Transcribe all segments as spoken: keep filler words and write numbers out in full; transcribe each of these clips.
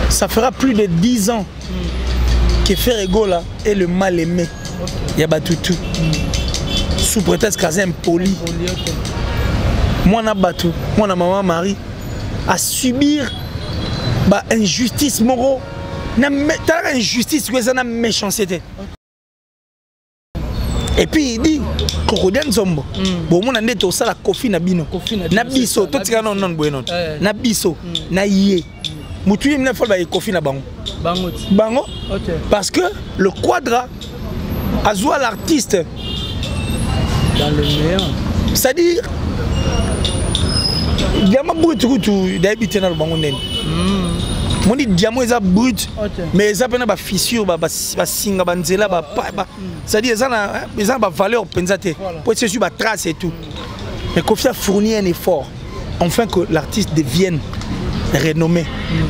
Ça fera plus de dix ans mm. que Ferrego là est le mal aimé. Okay. Yabatutu. Mm. Sous prétexte qu'elle est impoli. Okay. Moi, na Batou, moi, na maman Marie, à subir bah, injustice morale. T'as injustice, tu as une méchanceté. Et puis il dit, Crocodile Zombo. Bon, mon année tout ça la Kofi na bino. Na biso, tout ce non non bueno. Na biso, na yé. Mutu il me faut ba Kofi na bango. Bango. Bango. OK. Parce que le quadra a joué l'artiste dans le meilleur. C'est-à-dire diamant brut tout d'habiter dans le bango nen. Mon dit diamant est brut, mais ça peine ba fissure, ba ba singa banzela ba ba. C'est-à-dire ça na ça ba valeur pensate. Pour être sur ba trace et tout. Mais Kofi a fourni un effort afin que l'artiste devienne renommé.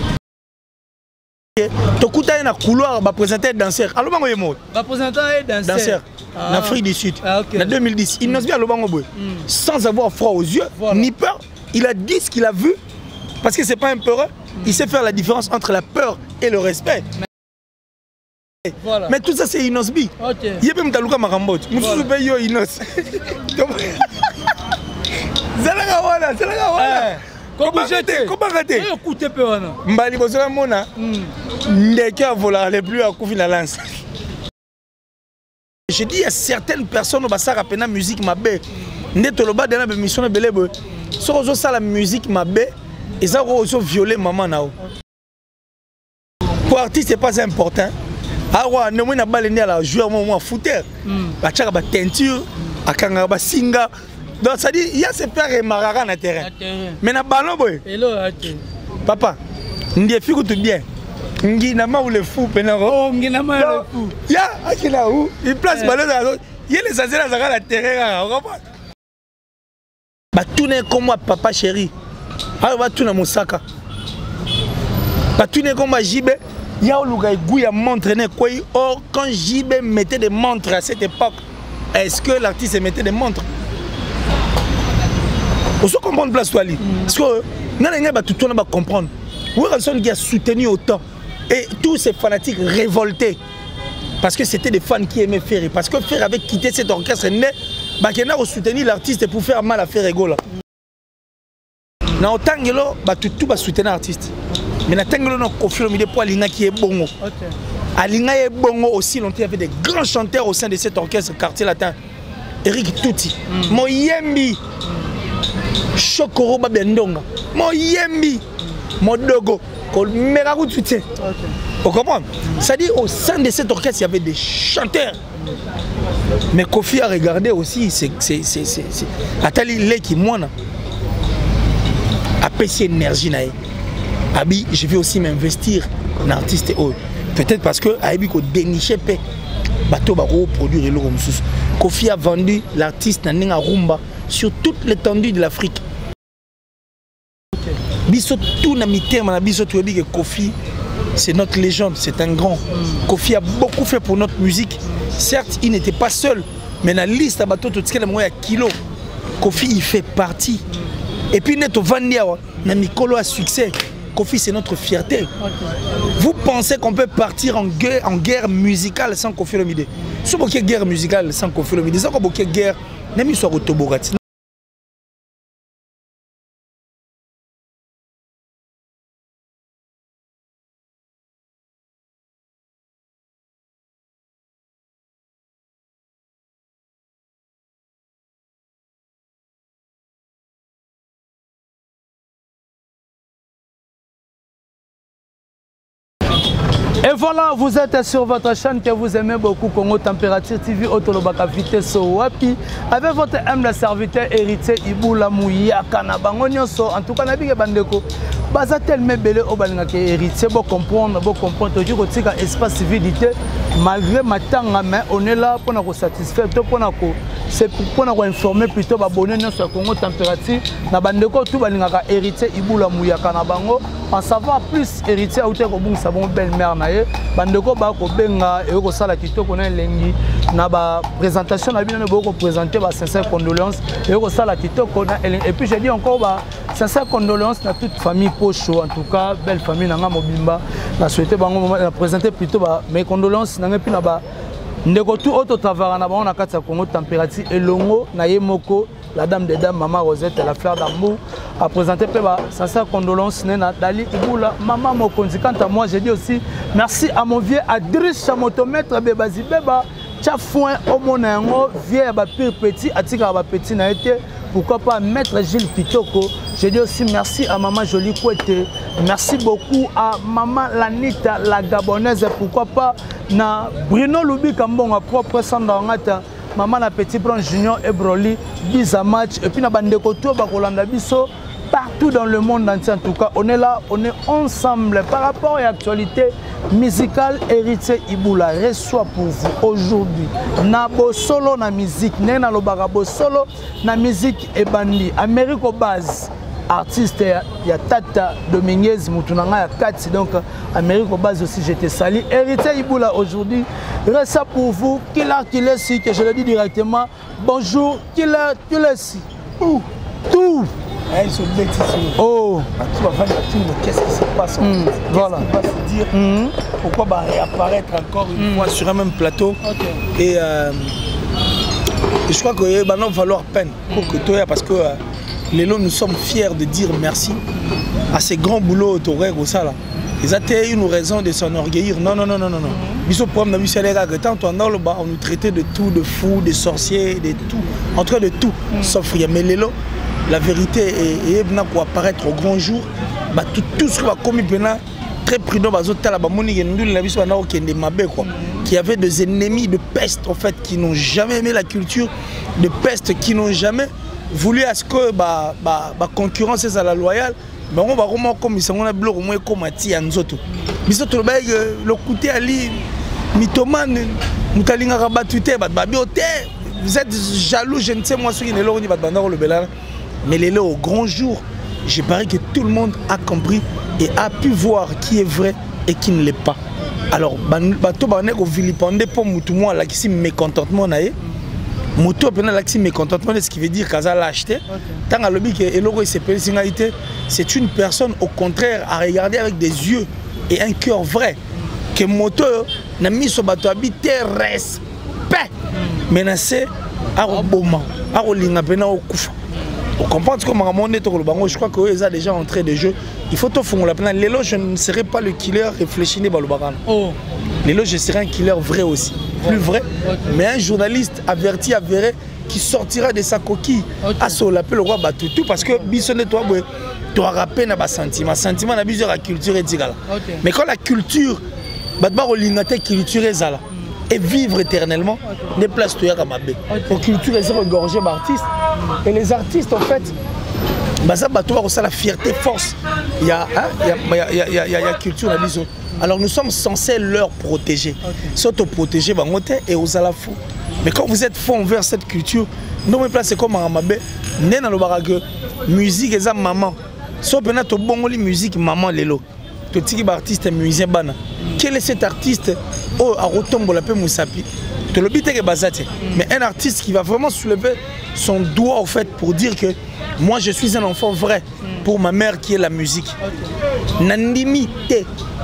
Tokuta na couloir ba présenter danseur. Allo bango yemo. Ba présenter danseur. Danseur. En Afrique du Sud. En deux mille dix, il n'ose bien allo bango boy. Sans avoir froid aux yeux ni peur, il a dit ce qu'il a vu parce que c'est pas un peureux. Il sait faire la différence entre la peur et le respect. Voilà. Mais tout ça c'est Inosbi. Okay. Il y a même Taluka Marambot. Moussou paye yo Inos. Zalaga wala, zalaga wala. Comment arrêter? Comment arrêter? Écoutez peu wana. Mbali bozala mona. Ndeke a volé les plus à Kofi na lance. Je dis à certaines personnes au basa rapena musique mabe. Ndetoloba dana be mission na belebo. So zo sala musique mabe. Et ça va violer maman nao. Pour artiste c'est pas important. Ah ouais, nous on a balayé à la joueur moi footer. La tchaka ba teinture, a kanga ba singa. Donc ça dit il y a ces pères marara na terrain. Mais na ballon boy. Hello papa, ndie fiku tout bien. Ngi na ma ou le fou pena. Oh ngi na ma le fou. Ya akina où? Il place ballon dans il y a les azela za la terrain, on comprend. Ba tourner comme moi papa chéri. Ah va tout na Mosaka. Pas tout n'est comme J B. Il y a le goût à montre quoi. Or quand J B mettait des montres à cette époque, est-ce que l'artiste mettait des montres? On se comprend place toi ali. Parce que n'a pas tout le monde va comprendre. Wilson qui a soutenu autant et tous ces fanatiques révoltés parce que c'était des fans qui aimaient Ferry. Parce que Ferry avait quitté cet orchestre né, bah qui a soutenu l'artiste pour faire mal à Ferrego là. Na otangelo ba tout ba soutenir artiste. Mais na tangelo no Kofi Olomide pour alinga qui est bongo. OK. Alinga est bongo aussi longtemps il y avait des grands chanteurs au sein de cet orchestre quartier latin. Eric Tuti, mm. Moyembi. Mm. Chokoro Babendonga. Moyembi. Mm. Modogo. Kol Meragu Tuti. OK. Vous comprenez? C'est-à-dire au sein de cet orchestre il y avait des chanteurs. Mm. Mais Kofi a regardé aussi c'est c'est c'est c'est Atali Leki Mwana. A cette énergie naïe. Abi, je vais aussi m'investir dans l'artiste. Peut-être parce que Abi ko déniché pe bateau ba produire et le Kofi Kofi a vendu l'artiste na ninga rumba sur toute l'étendue de l'Afrique. Okay. Biso tout na miterme na biso tu dis que Kofi c'est notre légende, c'est un grand. Mm. Kofi a beaucoup fait pour notre musique. Certes, il n'était pas seul, mais dans la liste à bateau tout ce qu'il a kilo. Kofi il fait partie. Mm. Et puis, nous avons Mikolo à succès. Kofi, c'est notre fierté. Okay. Vous pensez qu'on peut partir en guerre, en guerre musicale sans Kofi Olomide? Si vous avez une guerre musicale sans Kofi Olomide, si vous avez une guerre, même si vous avez une guerre. Et voilà, vous êtes sur votre chaîne que vous aimez beaucoup, Congo Température T V, Otolobaka Vitesse Wapi, avec votre humble serviteur héritier Iboula Mouya Kanabango Nyonso. En tout cas, Nabi Bandeko, baza tellement belé au Balingake héritier, pour comprendre, pour comprendre, toujours aussi qu'un espace civilité, malgré ma tanga, mais on est là pour nous satisfaire, pour nous c'est pour nous informer plutôt, abonner sur Congo Température, na Bandeko, tout Balingaka héritier Iboula Mouya Kanabango, en savoir plus héritier, à hauteur au bon savon belle-mère. Bandeko ba ko benga et ko sala kitoko na lengi na ba présentation na bino ko présenter ba sincère condoléances et ko sala kitoko na et puis je dis encore ba sincère condoléances à toute famille Pocho en tout cas belle famille nanga mobimba na souhaité bango na présenter plutôt ba mes condoléances na ngepi na ba ndeko tout auto travailler na bango na kati ya Congo température elongo na yemoko la dame des dames maman Rosette la fleur d'amour a présenté pe ba ça ça condoléances na Dali Ibula maman Mokonzi. Quant à moi je dis aussi merci à mon vieux Adriss Chamotomètre Bebazi Beba Tchafouin Omonango vieux ba pire petit atika ba petit na été. Pourquoi pas Maître Gilles Kitoko. Je dis aussi merci à Maman Jolie Kouete. Merci beaucoup à Maman Lanita, la Gabonaise. Pourquoi pas na Bruno Loubi Kambonga, propre Sandangata. Maman la Petit Bron Junior et Broly. Bisa match. Et puis na Bandeko Toba Kolanda Biso. Partout dans le monde entier en tout cas. On est là, on est ensemble. Par rapport à l'actualité musicale, Héritier Ibula reçoit pour vous aujourd'hui Nabo solo na musique, Nena Lobarabo solo na musique et bandi. Américo Baz, artiste ya Tata Dominguez, Moutounanga ya Katsi. Donc Américo Baz aussi, j'étais sali. Héritier Ibula aujourd'hui reçoit pour vous. Killer Kilesi, que je le dis directement. Bonjour, Killer Kilesi. Ouh, tout. Ils sont bêtis. Oh, qu'est-ce qui se passe? Mmh. Voilà. Qu'est-ce qui va se dire? Mmh. Pourquoi bah, réapparaître encore une mmh. fois sur un même plateau? Okay. Et euh, je crois qu'il bah, va falloir peine pour que toi, parce que euh, les lots, nous sommes fiers de dire merci à ces grands boulots autour au ça là. Ils ont une raison de s'enorgueillir. Non, non, non, non, non, non. Ils ont problème de tant on nous traitait de tout, de fous, de sorciers, de tout, en tout cas de tout, mmh. sauf il y a mais les lots. La vérité est pour apparaître au grand jour. Bah, tout, tout ce qui va commis très prudent, qui avait des ennemis de peste en fait, qui n'ont jamais aimé la culture, de peste qui n'ont jamais voulu à ce que bah, bah, bah, concurrence est à la loyale. Mais on va vraiment comme ça, on a bloqué au moins comme Ati Anzoto. Mais surtout le côté Ali, mythomane, mutalinga rabatute, vous êtes jaloux, je ne sais moi ce qui est là, on y va dans le belal. Mais les là au grand jour, j'ai parie que tout le monde a compris et a pu voir qui est vrai et qui ne l'est pas. Alors, bateau bané ko vilipendé pour moutoumou la qui mécontentement naé. Moto pena la qui mécontentement ce qui veut dire qu'Aza l'a acheté. Tant à lobby que Eloro s'est payé singalité, c'est une personne au contraire à regarder avec des yeux et un cœur vrai. Que moto n'a mis son bateau habité respect menacé à Roboma, à Rolinga pena au Koufa. Vous comprenez comment je crois qu'ils ont déjà entré de jeu. Il faut tout faire la peine. Lélo, je ne serai pas le killer réfléchi ni Balobaran. Oh. Lélo, je serai un killer vrai aussi. Plus vrai. Okay. Mais un journaliste averti, avéré, qui sortira de sa coquille okay. à se l'appeler le roi Batutu parce que Bissonne, toi, tu as rappelé un sentiment. Sentiment, on a besoin de la culture et okay. Mais quand la culture, la culture est là. Et vivre éternellement, okay. des places à Mabé. La culture est regorgée d'artistes. Et les artistes, en fait, bah, ça, bah, ça, la fierté, force. Il y a, hein, il y a, il y a, il y a, il y a, il y a culture. Alors nous sommes censés leur protéger. Okay. S'auto-protéger, bah, et aux alafous. Mais quand vous êtes faux envers cette culture, nous, c'est comme à Mabé. Né dans le barague, musique et ça, maman. Sauf que tu as bon musique, maman, lélo. Tu es artiste et musicien, bana. Quel est cet artiste oh, à retomber la paix Moussapi? Tu le bites mais un artiste qui va vraiment soulever son doigt au fait pour dire que moi je suis un enfant vrai pour ma mère qui est la musique. Nandimi te.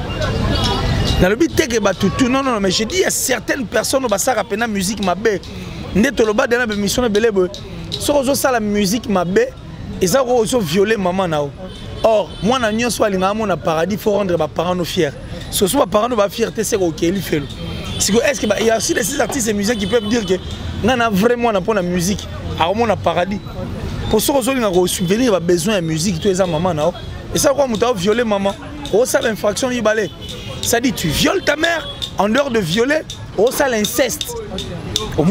Dans le but que non non mais je dis il y a certaines personnes qui ont rappelé la musique ma bé. Neto le bas de la mission belé. Sur ça la musique ma bé et ça aussi violer maman nao. Or moi na nyon soit linga mon paradis faut rendre mes parents nos fiers. Ce soit parents nos fierté c'est OK il fait. Est-ce qu'il y a aussi des artistes et musiciens qui peuvent dire que nous avons vraiment la musique, nous avons paradis. Pour ceux qui ont subvenir besoin de musique, tu es à maman. Et ça, quand tu as violé maman, ça l'infraction du balai. Ça dit tu violes ta mère, en dehors de violer, ça l'inceste. Donc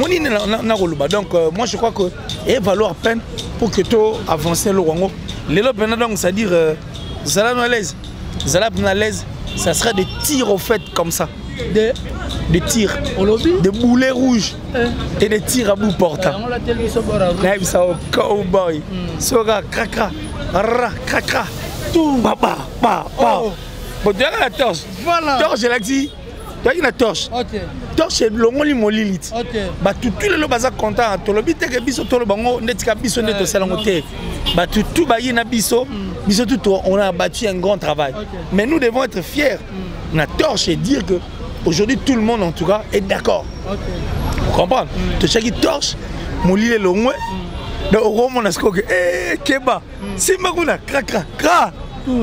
moi je crois qu'il va valoir peine pour que tu avances le Rwango. Les lots, c'est-à-dire, à l'aise. À l'aise, ça sera des tirs au fait comme ça. Des, des tirs, des boulets rouges eh. Et des tirs à bout portant. Là, ça au cowboy. Sora, cracra, ra, cracra, tout, baba, ba, ba. Bon, tu as la torche. Voilà. Torche, je l'ai dit. Tu as une torche. Ok. Torche, c'est l'ongo li molilite. Ok. Bah, tout le monde est content. Tout le monde est biso, tout le monde est biso, net au salon. Bah, tout le monde est biso. on a abattu un grand travail. Okay. Mais nous devons être fiers. Mm. On a torche et dire que aujourd'hui tout le monde en tout cas est d'accord. Okay. Vous comprenez? Tu sais qui torche, mon lit est long. Donc au moment où on a eh Keba, si Maguna, cra cra cra.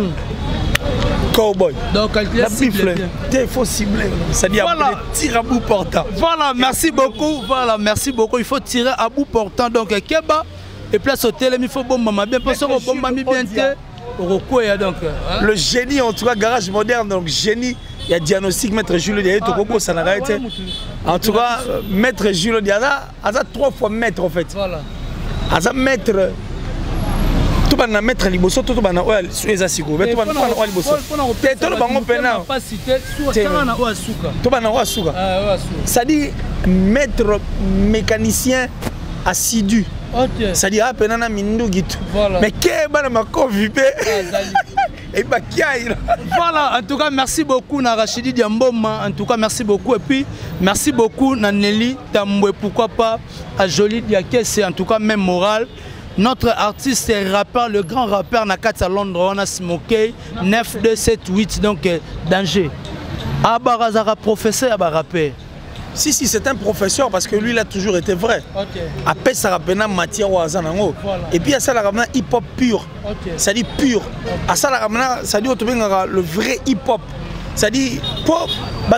Cowboy. Donc la bifle. Il faut cibler. C'est-à-dire voilà. Tirer à bout portant. Voilà, merci beaucoup. Voilà, merci beaucoup. Il faut tirer à bout portant. Donc Keba et place au télé, il faut bon maman bien parce que bon maman bien té. Donc le génie en tout cas garage moderne donc génie. Il y a diagnostic maître Julio Diaye to koko ça n'a pas été. En tout cas maître Julio Diaye a trois fois maître en fait. Voilà. A maître tout bana mettre liboso tout bana oya sueza siko mais tout bana oya liboso te to bango pena pas cité sur na oya suka tout bana oya suka ça dit maître mécanicien assidu ça dit apena na mindu gitu mais ke bana makovipé et bah voilà en tout cas merci beaucoup na Rachidi Diamboma en tout cas merci beaucoup et puis merci beaucoup na Nelly Tambwe pourquoi pas à Jolie Diaké c'est en tout cas même moral. Notre artiste et rappeur, le grand rappeur Nakata à Londres, on a smoké neuf deux sept huit, donc euh, danger. Abarazara professeur, Abarapé. Si, si, c'est un professeur parce que lui, il a toujours été vrai. Okay. Après, ça rappelle matière au Hazanango. Voilà. Et puis, ça rappelle hip-hop pur. Okay. Ça dit pur. Okay. Ça rappelle, ça dit le vrai hip-hop. Ça dit, pour,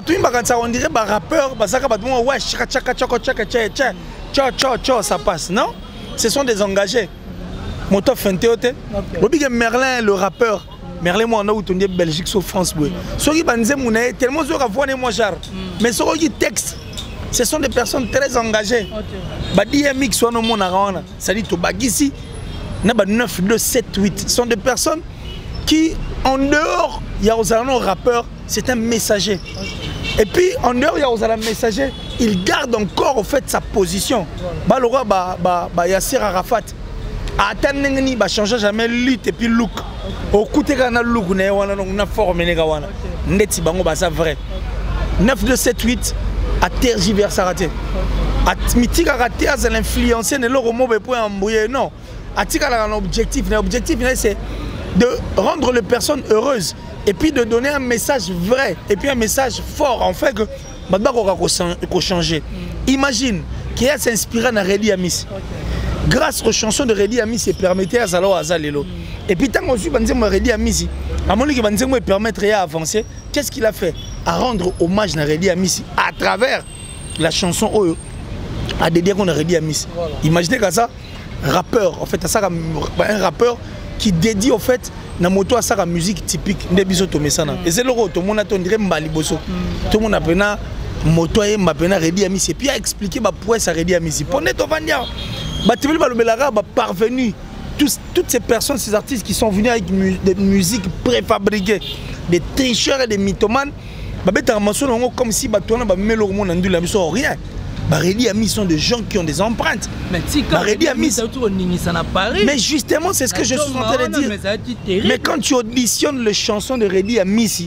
on dirait un rappeur, parce que ouais, tchaka tchaka tchaka tchaka tchaka tchaka tchaka ça passe, non? Ce sont des engagés. Moto Fenteote. Okay. Merlin, le rappeur. Merlin, moi, on a eu Belgique sur France. Ceux qui banzé mouné, tellement ceux qui ont moi jar. Mais ceux qui textent, ce sont des personnes très engagées. Badi M X soit no mon arana. Ça dit to bagisi. Na ba neuf deux sept huit. Ce sont des personnes qui, en dehors, il y a aux un rappeur, c'est un messager. Et puis, en dehors, il y a un messager, il garde encore au fait sa position. Bah, le roi, bah, bah, bah, Yasser Arafat. Attends, il va changer jamais lutte et puis look. Au côté de la look, on a formé les gars. Net, c'est vrai. neuf deux sept huit, à tergiverser à rater. À mythique à rater, à l'influencer, ne l'euro mauvais point embrouillé. Non. À tirer un objectif. L'objectif, c'est de rendre les personnes heureuses. Et puis de donner un message vrai, et puis un message fort, en fait, que maintenant changer. Imagine qu'il a s'inspiré dans Redi Amis. Grâce aux chansons de Redi Amis, il permettait à Zalo à Zalelo. Et puis tant que je Redi Amis, à mon avis, il permettrait d'avancer. Qu'est-ce qu'il a fait? À rendre hommage à Redi Amis à travers la chanson Oyo, à dédier qu'on a Redi Amis. Imaginez que ça, rappeur, en fait, ça, un rappeur qui dédie, en fait, na moto à sa musique typique de bisoto mesana et c'est le tout le monde a dirait mbali boso tout le monde a pena moto et m'a pena Redi Amis et puis a expliqué ba pourquoi ça Redi Amis pour net vandia ba tu veux ba lobelara ba parvenu tous toutes ces personnes ces artistes qui sont venus avec des musiques préfabriquées des tricheurs et des mythomanes ba beta morceau comme si ba tona ba melo monde ndula biso rien. Redi Amis sont des gens qui ont des empreintes. Mais si quand Redi Amis, mais justement, c'est ce que je suis en train de dire. Mais quand tu auditionnes les chansons de Redi Amis,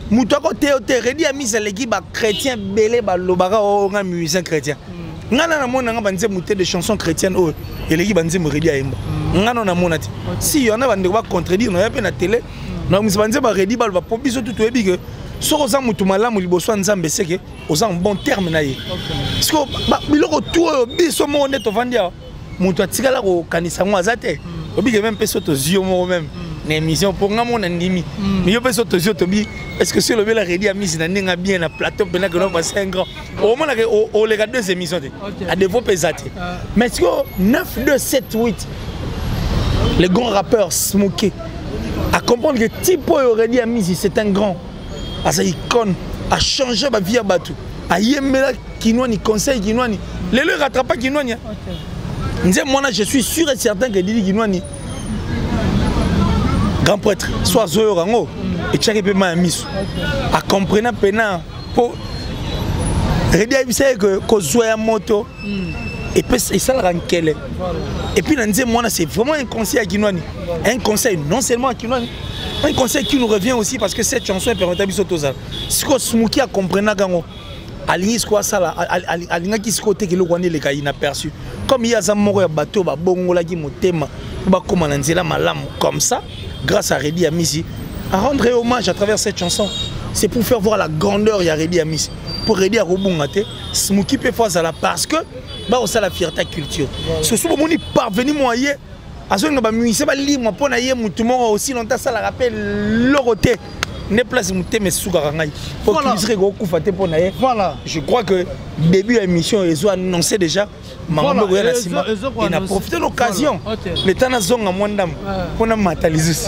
Redi Amis c'est l'équipe chrétien belé balobara ou un musicien chrétien. Ngana mona ngaba mouté de chansons chrétiennes oh et l'équipe banze Redi Aimba. Ngana na monati. Si y en a bande va contredire on a pas na télé. Na musibanze ba Redi bal va pobiso tout ebi que so oza mutu malamu liboso nzambe seke oza en bon terme na ye. Parce que ba biloko tout biso mo net vandia mutu atikala ko kanisa ngo azate. Obi que même peso to zio mo même. Na émission pour ngamo na ndimi. Mais yo peso to zio to bi est-ce que c'est le bel Redi Amis na ninga bien na plateau pena que no passer un grand. Au moins o les deux émissions à développer zate. Mais est-ce que neuf deux sept huit les grands rappeurs smoké à comprendre que Tipo Redi Amis c'est un grand. À sa icône, à changer ma vie à Batou, à yemela Kinwani, conseil Kinwani. Les le rattrape Kinwani. Moi, je suis sûr et certain que Didi Kinwani, grand prêtre, soit Zoyo Rango, et Tchaki Pema Amisu, à comprendre Pena pour Redi Amis que Zoya Moto, et puis ça le ranquelle. Et puis, moi, c'est vraiment un conseil à Kinwani. Un conseil non seulement à Kinwani. Un conseil qui nous revient aussi parce que cette chanson est permettable de s'autosa. Ce que Smouki a compris, Aligné quoi ça là, Aligné qui se côté que le Rwanda les cas inaperçu. Comme il y a un mort bateau, ba bongo la qui motema, ba comment lancer la malam comme ça. grâce à Redi Amissi, à rendre hommage à travers cette chanson. C'est pour faire voir la grandeur de Redi Amissi. Pour aider à rebondir, Smokey peut faire ça parce que bah on a la fierté culture. Ce soir on est parvenu moyen à ce que bah musicien bah libre pour naïe mutumo aussi longtemps ça la rappelle l'oroté ne place muté mais soukarangai pour qu'il serait beaucoup faté pour naïe. Voilà. Je crois que début de l'émission ils ont annoncé déjà maman Goya la Simba. Il a profité de l'occasion. Le temps n'a zonga mwandam pour na mataliser.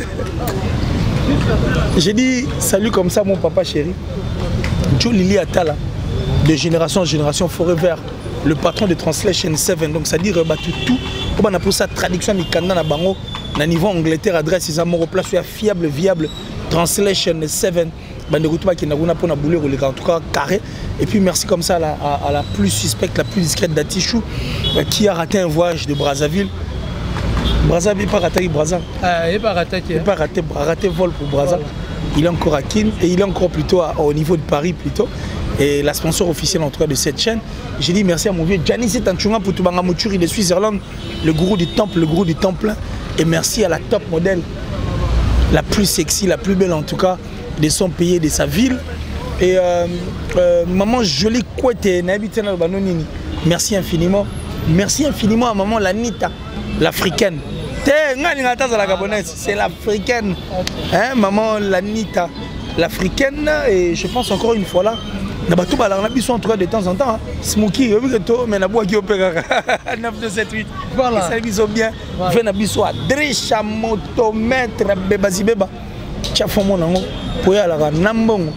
J'ai dit salut comme ça mon papa chéri. Joe Lili Atala, de génération en génération, Forever, le patron de Translation sept, donc ça dit rebattu tout. On a pour sa traduction Mikanda na bango, na niveau Angleterre, adresse, ils ont place fiable, viable, Translation sept, bande route qui n'a pas boulé, en tout cas carré. Et puis merci comme ça à la, à, à la plus suspecte, la plus discrète d'Atichou, qui a raté un voyage de Brazzaville. Brazzaville, pas raté Brazza. Ah, il pas raté. Il pas raté, raté vol pour Brazza. Il est encore à Kin et il est encore plutôt à, au niveau de Paris plutôt. Et la sponsor officielle en tout cas de cette chaîne. J'ai dit merci à mon vieux Giannis Tanchunga pour Toubanga Mouturi de Suisse-Irlande, le gourou du temple, le gourou du temple. Et merci à la top modèle, la plus sexy, la plus belle en tout cas, de son pays, de sa ville. Et euh, euh, maman jolie couette, merci infiniment. Merci infiniment à maman Lanita, l'africaine. C'est l'africaine, hein, maman Lanita, l'africaine, et je pense encore une fois là, on a tout en tout cas de temps en temps. Smokey, mais na bois qui opère neuf deux sept huit. Voilà. Ça ils ont bien. Je na biso adresha motomètre bebazi beba. Tia fomo nango pour ya la nambongo.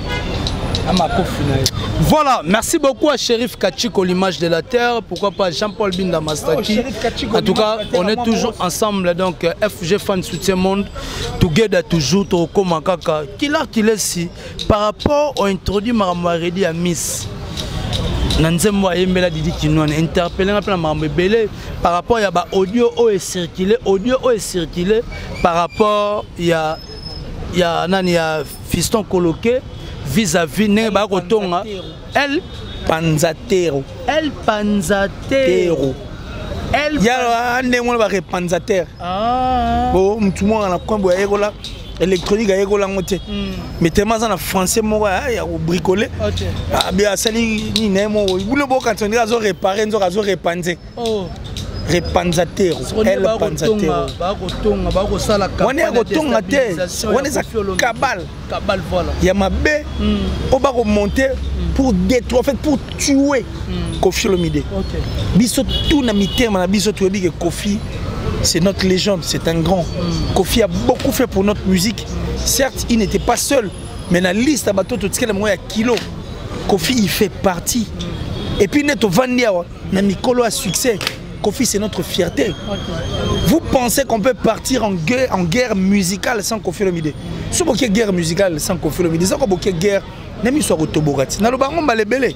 Voilà, merci beaucoup à Chérif Kachiko, l'image de la terre. Pourquoi pas Jean-Paul Binda Mastaki. En tout cas, on est toujours ensemble. Donc, F G Fan Soutien Monde, together toujours, Toko Makaka. Qui l'a qu'il est si par rapport au introduit Maramaredi à Miss. Nanzembo Ayembela Didi Kinouane interpellé un peu Marambele par rapport à ba audio o est circulé, audio o est circulé par rapport il y a il y a nani ya fiston coloqué vis-à-vis ne ba kotonga El Panzatero El Panzatero El ya ande mo ba Panzatero ah bon tout le monde na coin boya ekola électronique à école en côté mais tellement en français moi il y a bricolé ah bien sali ni nemo il voulait beaucoup quand on dit azo réparer on azo répander oh répanzatero El Panzatero ba kotonga ba ko sala kabal on est kotonga te on est ça kabal kabal voilà il y a ma bé on va remonter pour détruire en fait pour tuer Koffi Olomide OK biso tout na mitema na biso tu dis que Koffi c'est notre légende, c'est un grand. Mm. Koffi a beaucoup fait pour notre musique. Certes, il n'était pas seul, mais dans la liste à bateau, tout ce qu'il y a kilo. Koffi, il fait partie. Mm. Et puis, neto vandia, na mikolo a succès. Koffi, c'est notre fierté. Okay. Vous pensez qu'on peut partir en guerre, en guerre musicale sans Koffi Olomide? Si vous avez guerre musicale sans Koffi Olomide, si vous avez guerre, même si vous avez Tobogati. Dans le baron, on va les belé.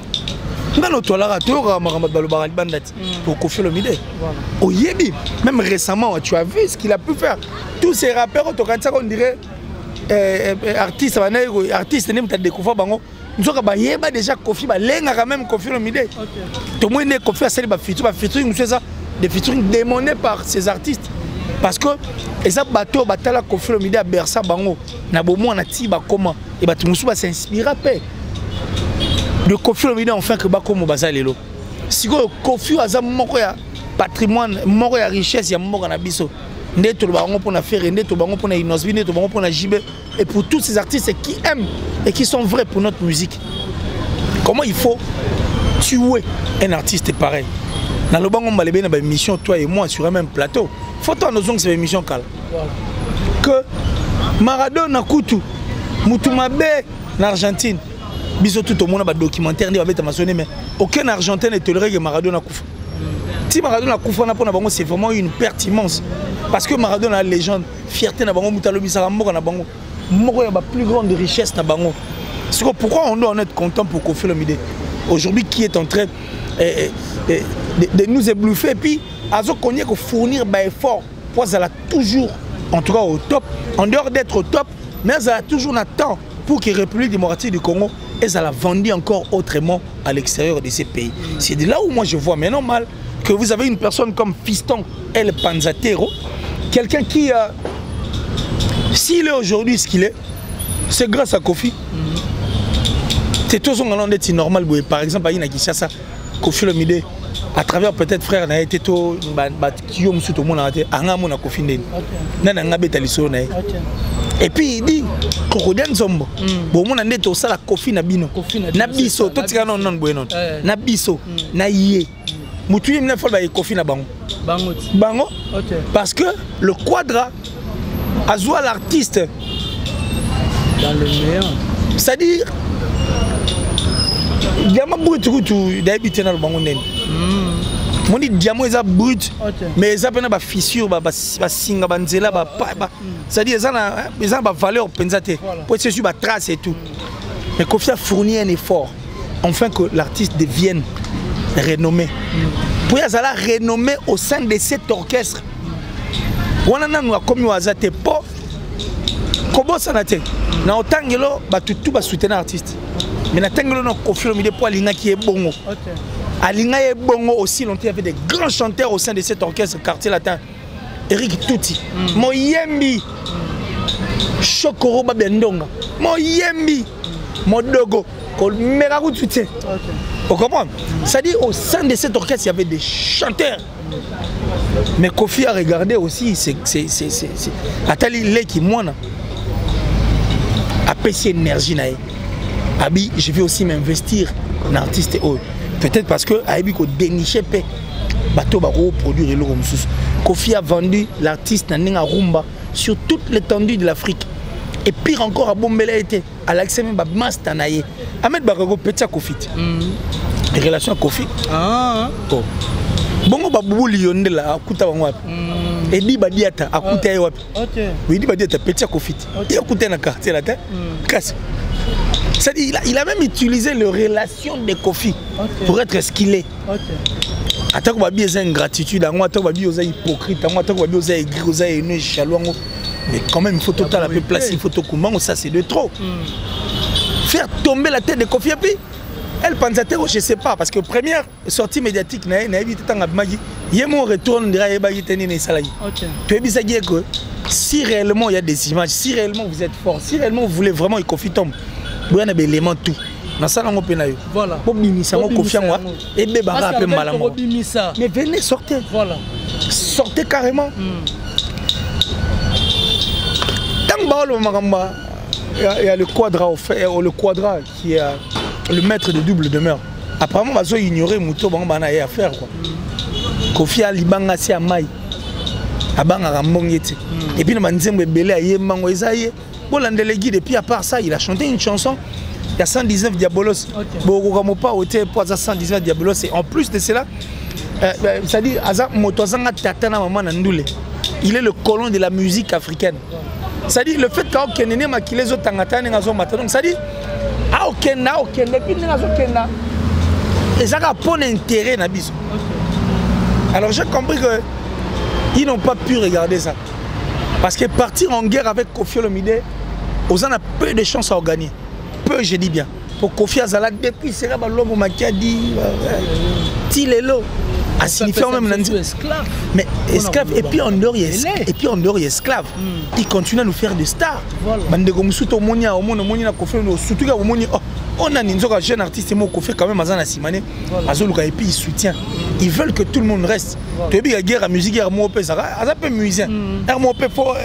Pour Koffi Olomide. Au Yébi, même récemment, tu as vu ce qu'il a pu faire. Tous ces rappeurs, on dirait artistes, artistes, tu as découvert, nous avons déjà Koffi, même Koffi Olomide. Tout le monde Koffi a fait des featuring démonés par ces artistes. Parce que les bateaux, batala Koffi Olomide à Bersa Bango, Nabomo, Nati, Bakoma, et Batumoussou va s'inspirer. De Koffi Olomide enfin que Bakomo Bazalelo. Si Koffi a un patrimoine, une richesse, il y a un biso. Neto bango pour faire, neto bango pour Inosbi, neto bango pour Jibé. Et pour tous ces artistes qui aiment et qui sont vrais pour notre musique. Comment il faut tuer un artiste pareil? Dans le bango malébé na émission toi et moi sur un même plateau. Faut-on nous dire que c'est une émission calme. Que Maradona Koutou, Moutumabe en Argentine. Biso tout le monde a documentaire mais aucun Argentin ne toléré que Maradona Koufa. Si Maradona Koufa n'a pas c'est vraiment une perte immense parce que Maradona a la légende, fierté na bango mutalo bisara moko na bango. Moko ya ba plus grande richesse na bango. C'est pourquoi on doit en être content pour Koffi Olomide. Aujourd'hui qui est en train eh, eh, de, de nous ébluffer et puis azo connaît que fournir ba effort pour ça toujours en tout cas au top en dehors d'être au top mais ça a toujours un temps pour que la République démocratique du Congo et ça l'a vendu encore autrement à l'extérieur de ces pays. C'est de là où moi je vois, mais normal, que vous avez une personne comme Fiston El Panzatero, quelqu'un qui, euh, S'il est aujourd'hui ce qu'il est, c'est grâce à Kofi. Mm. C'est tout son galant d'être normal. Par exemple, il y a qui ça, Kofi Olomide, à travers peut-être frère, n'a été tout, qui ont tout le monde a été, à un moment Kofi Ndeni. N'a n'a pas été le et puis il dit, Crocodile Zombo, bon mon année tout ça la Kofi Nabino, Nabiso, tout ce qu'on a non bon, Nabiso, Naïe, Moutoui n'a pas de Kofi Nabango. Bango, parce que le quadra a joué l'artiste dans le meilleur. C'est-à-dire, diamant brut tout d'habiter dans le bango nen. Mon dit diamant est brut, mais ça peine ba fissure, ba ba singa ba nzela ba ba. C'est-à-dire ça na ça ba valeur pensate. Pour c'est sur ba trace et tout. Mais Kofi a fourni un effort afin que l'artiste devienne renommé. Pour y avoir renommé au sein de cet orchestre. On a nous a commis à zate po. Comment ça n'a-t-il? Na otangelo ba tout tout ba soutenir artiste. Mais na tangelo no Kofi Olomide pour alinga qui est bongo. Alinga est bongo aussi longtemps, il y avait des grands chanteurs au sein de cet orchestre quartier latin. Eric Touti, mm. Moyembi, Chokoro Babendonga, Moyembi, Modogo, Merakou Touti. Vous comprenez? C'est-à-dire au sein de cet orchestre, il y avait des chanteurs. Mais Kofi a regardé aussi, c'est Atali Leki Moana a payé énergie. Abi, je vais aussi m'investir en artiste et autres. Peut-être parce que Aïbi ko déniché pe bateau ba produire et l'eau Kofi a vendu l'artiste Naninga Rumba sur toute l'étendue de l'Afrique. Et pire encore à Bombela était à l'accès même ba Mastanaye. Ahmed Bakago petit Kofi. Les relations à Kofi. Ah. Oh. Bongo ba Boubou Lyonde la akuta wango wapi. Et dit ba diata akuta ye wapi. OK. Oui dit ba diata petit Kofi. Il akuta na quartier là ta. Casse. Il a, il a même utilisé les relations de Kofi okay. Pour être ce qu'il est. Attends, on va bien une ingratitude, on va bien une hypocrite, on va bien une aigri, une chalongo. Mais quand même, il faut tout à peu placer, il faut tout comment ça c'est de trop. Mm. Faire tomber la tête de Kofi et puis elle pense à terre, je ne sais pas, parce que première sortie médiatique, n'a évité tant à Magi, il y a mon retour, on dirait que salarié. Tu es bien que si réellement il y a des images, si réellement vous êtes fort, si réellement vous voulez vraiment que Kofi tombe. Il y a des éléments tout. Dans ça, on peut aller. Voilà. Pour bimisa, on confie en moi. Et bébé, un peu mal à moi. Mais venez, sortez. Voilà. Sortez carrément. Tant que il y a le quadra, le quadra qui est le maître de double demeure. Apparemment, on va ignorer Mouto, on va aller à faire. Kofi a libanga si à maï. Abanga rambongete. Et puis, on va dire que belé a yé mango esaye. Et puis à part ça, il a chanté une chanson. Il y a cent dix-neuf Diabolos. cent dix-neuf Diabolos. Et en plus de cela, c'est-à-dire, il est le colon de la musique africaine. C'est-à-dire, le fait qu'il y ait des autres c'est-à-dire, et ça a un bon intérêt. Alors j'ai compris qu'ils n'ont pas pu regarder ça. Parce que partir en guerre avec Kofi Olomide, on a peu de chances à gagner. Peu, je dis bien. Pour Kofi Azala, depuis c'est là l'homme qui a dit Tilelo. A signifié même esclave. Mais esclave, et puis en dehors, il y a et puis en dehors, il y a esclave. Il continue à nous faire des stars. Bande comme surtout Monia, au monde, Monia Kofi, surtout au monde. On a une jeune artiste et moi Kofi quand même Azana Simane. Azoluka et puis il soutient. Ils veulent que tout le monde reste. Tu as vu la guerre à musique, à moi, ça a peu musicien. À moi, faut,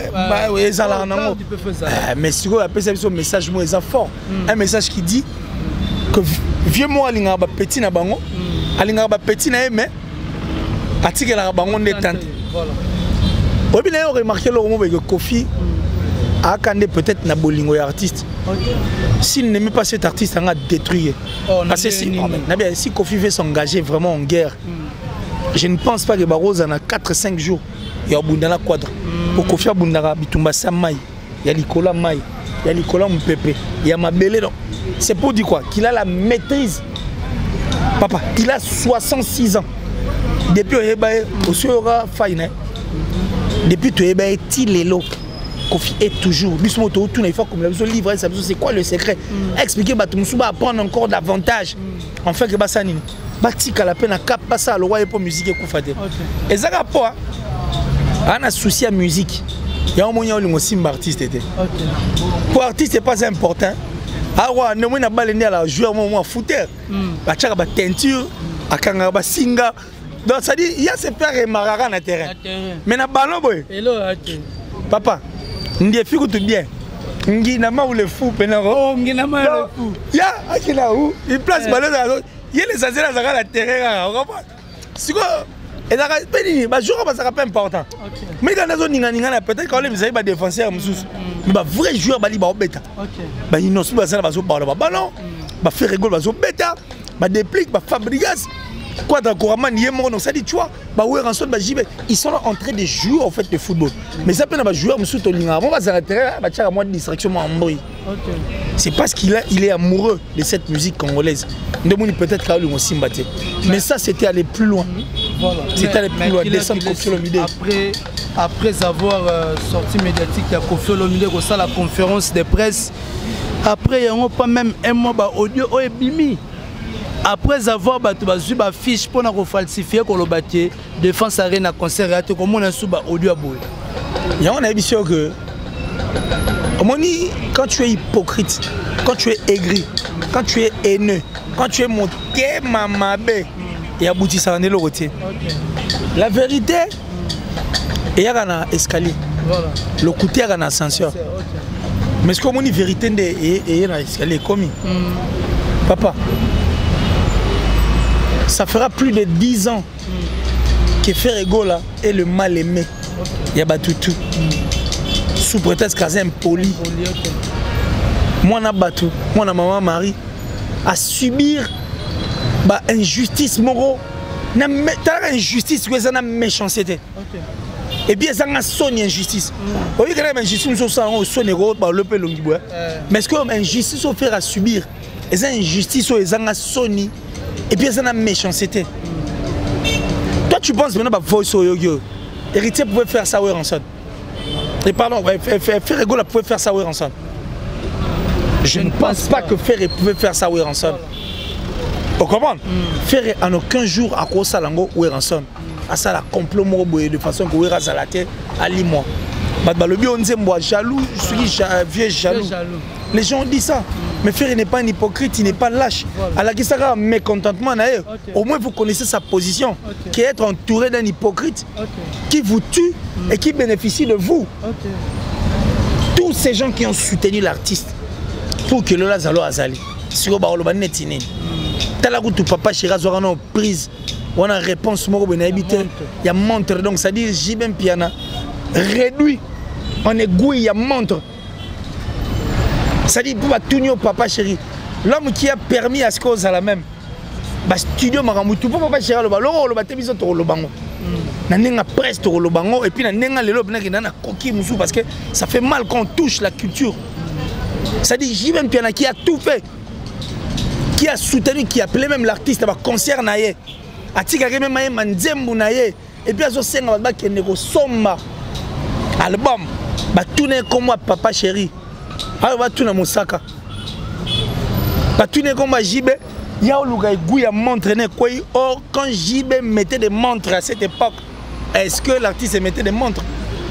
mais si vous appelez ça un message moi fort, un message qui dit que vieux moi alinga ba petit na bango, alinga ba petit na mais atika la bango détente. Voilà. Vous avez remarqué le moment que Kofi a candé peut-être na bolingo artiste. S'il n'aimait pas cet artiste, on a détruit. Parce que si, si Kofi veut s'engager vraiment en guerre, je ne pense pas que Barroso en a quatre cinq jours. Il y a Bundana Quadre. Pour Kofi Bundara, Bitumba Samay, il y a Nicolas Maï, il y a Nicolas Mpepe, il y a Mabele. C'est pour dire quoi? Qu'il a la maîtrise. Papa, il a soixante-six ans. Depuis qu'il aura failli. Depuis qu'il aura été l'élo. Kofi est toujours. Il faut comme le livre, c'est quoi le secret? Expliquer à apprendre encore davantage. Enfin, que ça n'est pas la peine à cap ça le roi pour musique et koufade. Et ça rapport, on a souci à musique. y a un moment où il y a un artiste. Pour artiste, c'est pas important. Ah ouais, nous on a balayé à la joueur, moi footer. La tchaka ba teinture, à kanga ba singa. Donc ça dit, il y a ces pères et marara na terrain. Mais na ballon boy. Hello, papa, ndiye fiku tout bien. Ngi na ma ou le fou penaro. Oh, ngi na ma le fou. Ya, akina où? Il place ballon dans il y a les azélas à la terrain, on comprend. Si quoi? Et ça va jouer parce que c'est pas important. Mais quand on a peut-être quand les avez des défenseurs mais bah vrai joueur bah liba bêta. Bah ils n'ont pas ça va se parler bah ballon. Bah faire rigole bah se bêta. Bah déplique bah Fabregas. Quoi d'accord man y est mort donc ça dit tu vois bah ouais rançon bah j'y vais ils sont en train de jouer en fait de football. Mais ça peut pas joueur monsieur Tolinga. Bon bah ça intérêt bah tiens à moi de distraction moi en bruit. C'est parce qu'il a il est amoureux de cette musique congolaise. Ndemoni peut-être qu'il a eu aussi mbatté. Mais ça c'était aller plus loin. Voilà. C'était aller plus loin descendre Koffi Olomide. Après après avoir euh, sorti médiatique il y a Koffi Olomide qui a la conférence de presse. Après il y a pas même un mois bah audio oh bimi. Après avoir battu ba fiche pour na falsifier ko lo baté défense arena concert raté comme on a sous ba audio boy. Il y a on a vision que Omoni, quand tu es hypocrite, quand tu es aigri, quand tu es haineux, quand tu es monté mamabé, il y a abouti ça en est le routier. La vérité, il y a un escalier. Voilà. Le côté il y a un ascenseur. Okay. Mais ce que mon vérité il y a un escalier comme mm. Papa, ça fera plus de dix ans mm. que Ferregola est le mal aimé. Okay. Il y a battu tout. Mm. Sous prétexte qu'elle est impoli. Okay. Moi, je battu. Moi, ma maman Marie à subir bah, injustice morale. T'as injustice, c'est une méchanceté. Et puis, c'est une sonne injustice. Vous voyez que l'injustice, nous sommes sonne le peu long. Mais est-ce que l'injustice, on fait à subir? Et c'est une injustice, c'est une sonne. Et puis, c'est une méchanceté. Toi, tu penses maintenant que voice au yo. Héritier pouvait faire ça ensemble. Et pardon, Ferregola pouvait faire ça ensemble. Je ne pense pas que Ferre pouvait faire ça ensemble. Vous comprenez? Ferre en aucun jour à cause de lango ou ensemble. À ça la complot de façon que vous avez la tête à l'imois. Le bio on dit moi jaloux, je suis vieux jaloux. Les gens disent ça. Mais Ferre n'est pas un hypocrite, il n'est pas lâche. À la question de mécontentement, au moins vous connaissez sa position, qui est être entouré d'un hypocrite qui vous tue et qui bénéficie de vous. Tous ces gens qui ont soutenu l'artiste pour que Lola Zalo Azali, si vous avez netine, talagutu papa Chira Zorano prise, on a réponse moko benabité, il y a montre donc ça dit Jibem Piana réduit en aiguille, il y a montre. Ça dit pour tout papa chéri, l'homme qui a permis à ce qu'on soit la même. Bah studio Maramutu pour papa chéri le ballon le bateau biso to le bango. Na nenga presse to le bango et puis na nenga lelo bena ki na koki musu parce que ça fait mal quand on touche la culture. Ça dit Jibem Piana qui a tout fait, qui a soutenu, qui a appelé même l'artiste à concert naie, a tigare même maye manzembu naie et puis azo senga ba ki nego somma album ba tourner comme moi papa chéri. Ah va tourner Mosaka. Ba tourner comme moi Jibé, il y a oluga igou ya montre ne quoi or quand Jibé mettait des montres à cette époque, est-ce que l'artiste mettait des montres?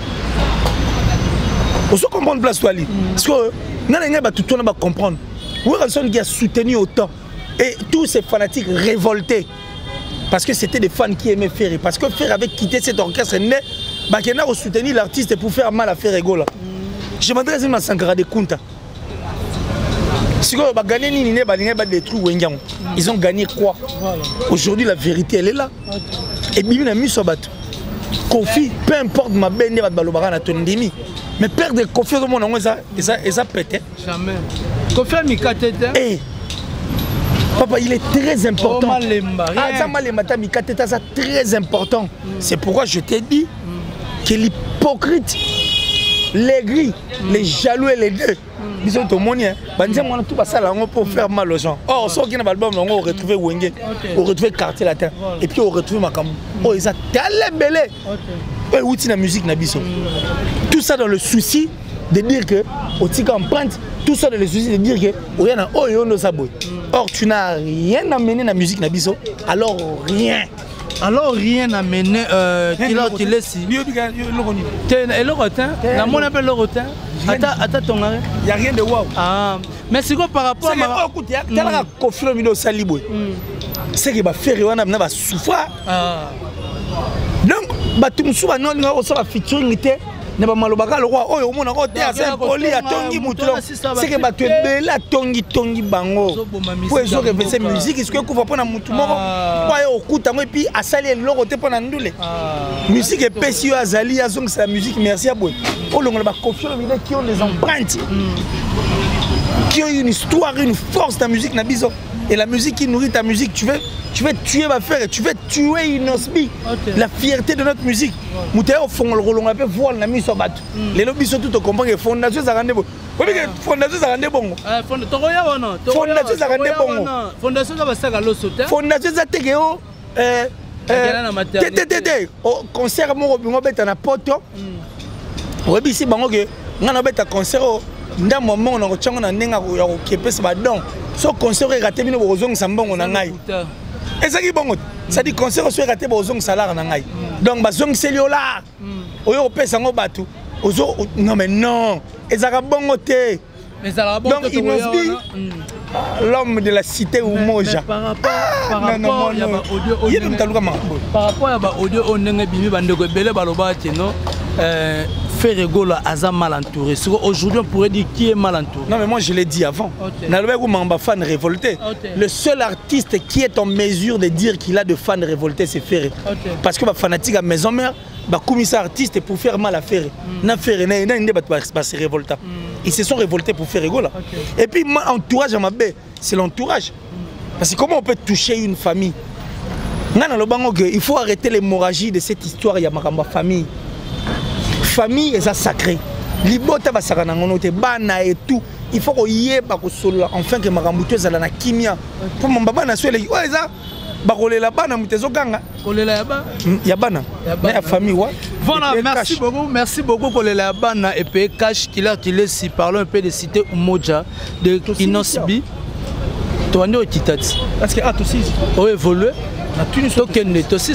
On se comprend place toi parce que non ba tout on va comprendre. Wilson qui a soutenu autant et tous ces fanatiques révoltés parce que c'était des fans qui aimaient Ferre parce que Ferre avait quitté cet orchestre né bah qui a soutenu l'artiste pour faire mal à Ferregola. Je m'adresse à Sankara de Kunta. Si on a gagné ni ni ba détruire Wengyang. Ils ont gagné quoi? Aujourd'hui la vérité elle est là. Et Bibi n'a mis sur bateau. Koffi, peu importe ma benne va balobara na tondimi. Mais perdre Koffi au monde ça et ça et ça pète. Jamais. Koffi a mis kateta. Eh. Papa, il est très important. Ah, ça m'a les matin mi kateta ça très important. C'est pourquoi je t'ai dit que l'hypocrite, l'aigri, les jaloux et les deux, ils sont au monde. On tout ça pour faire mal aux gens. Or, ceux qui n'ont pas l'album, on retrouve Wenge, on retrouve Quartier Latin, et puis on retrouve Makamou. Oh, ils ont tellement belé. Et où est la musique Nabiso? Tout ça dans le souci de dire que, au tika empreinte, tout ça dans le souci de dire que, oh, y en a, oh, Or, tu n'as rien amené dans la musique Nabiso, alors rien. Alors rien n'a mené Killer Kilesi. Et le rotin, la monnaie appelle le rotin. Attends ton arrêt. Il n'y a rien de wow. Ah, mais c'est quoi par rapport à ma. Écoute, il y a un conflit au milieu de Saliboué. C'est qu'il va faire un homme, il va souffrir. Donc, tu me souviens, non, on va featuring. Ne pas malobaka le roi oh au monde encore terre c'est poli à tongi mutulo c'est que ba tu bela tongi tongi bango pour eso que c'est musique est-ce que ko va pona mutu moko kwa yo okuta ngo et puis asali eloko te pona ndule musique et pesio azali azong c'est la musique merci à boy oh longo ba confiance les qui ont des empreintes qui ont une histoire une force dans la musique na biso et la musique qui nourrit ta musique tu veux tu veux tuer ma frère tu veux tuer une osbi la fierté de notre musique muta au fond le rolon un peu voile na miso batu les lobbies sont tout au comprendre fondation ça rende bon oui fondation ça rende bon fondation ça rende bon fondation ça va ça galo sauter fondation ça te geo euh euh au concert mo bingo beta na poto oui bisi bango que ngana beta concert nda moment on a retient na nenga ya ko kepesa ba don so concert raté bino bozong sambongo na ngai et ça qui bon ça dit concert so raté bozong salaire na ngai donc bazong seliola oyo pesa ngo batu ozo non mais non et ça bon te mais ça bon donc il nous dit l'homme de la cité ou moja par rapport par rapport ya ba audio il est taluka ma par rapport ya ba audio onenge bimi bandeko belé baloba teno euh Ferregola a mal entouré. Aujourd'hui, on pourrait dire qui est mal entouré. Non, mais moi, je l'ai dit avant. Okay. Fan révolté. Okay. Le seul artiste qui est en mesure de dire qu'il a de fans révoltés, c'est Ferré. Okay. Parce que les fanatiques à maison mère, les commissaires artistes pour faire mal à Ferré. Na Ferré, na na na se révolta. Ils se sont révoltés pour Ferregola. Okay. Et puis, mon entourage à ma baie, c'est l'entourage. Mm. Parce que comment on peut toucher une famille? Il faut arrêter l'hémorragie de cette histoire. Il y a ma famille. Famille est ça sacré. Libota va sakana ngonote bana et tout. Il faut qu'on y ait pas que solo enfin que makambuto zala na kimia. Pour mon baba na swele ouais ça ba kolela bana mutezo ganga. Kolela ya ba. Ya bana. Mais la famille ouais. Voilà, merci beaucoup, merci beaucoup kolela bana et puis cash Killer Kilesi parlons un peu de cité Umoja de Inosbi. Toi ne titati. Parce que ah toi aussi. Oh évoluer. Tout ce qui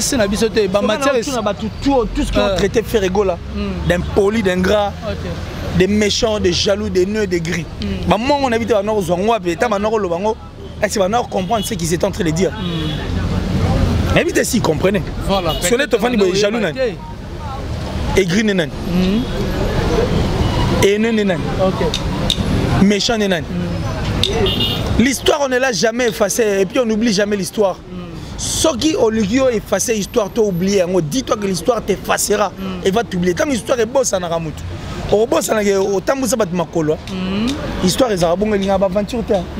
ont traité Ferregola, d'impoli, d'ingrat, des méchants, des jaloux, des nœuds, des gris. Moi, on habite à Nord Zongo, et à Nord Lobango, et c'est Nord comprendre ce qu'ils étaient en train de dire. Mais évitez s'ils comprenaient. Voilà. Si on est au fan de jaloux, et gris, nénan. Et nénan. Méchant, nénan. L'histoire, on ne l'a jamais effacée, et puis on n'oublie jamais l'histoire. Ce qui au lieu effacer l'histoire, tu oublié. Dis-toi que l'histoire t'effacera et va t'oublier. Tant l'histoire est bonne, ça n'a pas de au boss, ça n'a pas de makolo. L'histoire est à bonne, il y a une aventure.